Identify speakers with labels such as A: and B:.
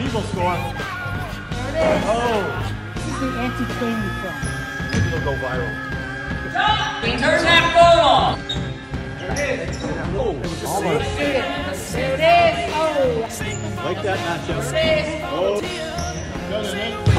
A: People score.
B: There it is.
A: Oh.
B: This is the anti-training film.
A: Maybe it'll go viral.
C: Turn that phone off.
B: There it is.
A: Oh, almost.
B: There it is. Oh.
A: Like that matchup.
B: There it is.
A: Oh. Got it, man.